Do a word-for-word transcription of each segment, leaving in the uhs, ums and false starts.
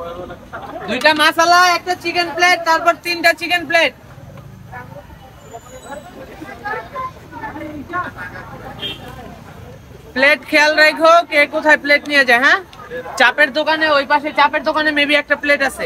দুইটা মাসালা, একটা চিকেন প্লেট, তারপর তিনটা চিকেন প্লেট। প্লেট খেয়াল রাখো কে কোথায় প্লেট নিয়ে যায়। হ্যাঁ, চাপের দোকানে, ওই পাশে চাপের দোকানে মেবি একটা প্লেট আছে।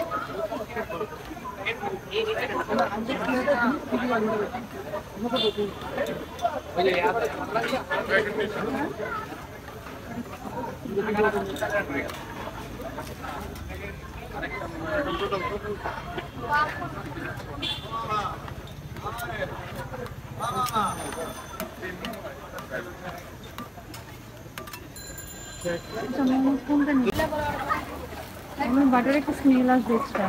বাটার একটা স্মেল আসবে extra.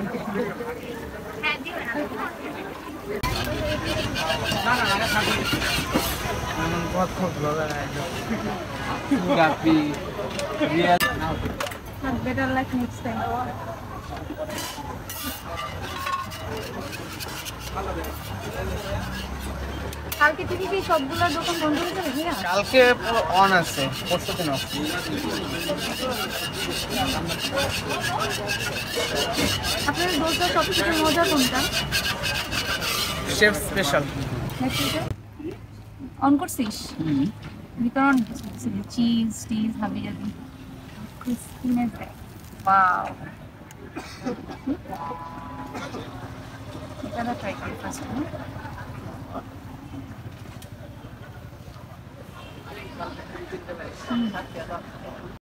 Better luck next time. কালকে থেকে কি সবগুলো দোকান বন্ধ হয়ে যাবে ভাইয়া? কালকে অন আছে, পরশু দিন অফ। আপনার দোসা সবথেকে মজা কোনটা? Chef special. অন করছিস? ভিতর চিজ টিজ হাবি যাবি ক্রিস্পিনেস দেখ। ওয়াও, এটা ট্রাই করি ফার্স্ট।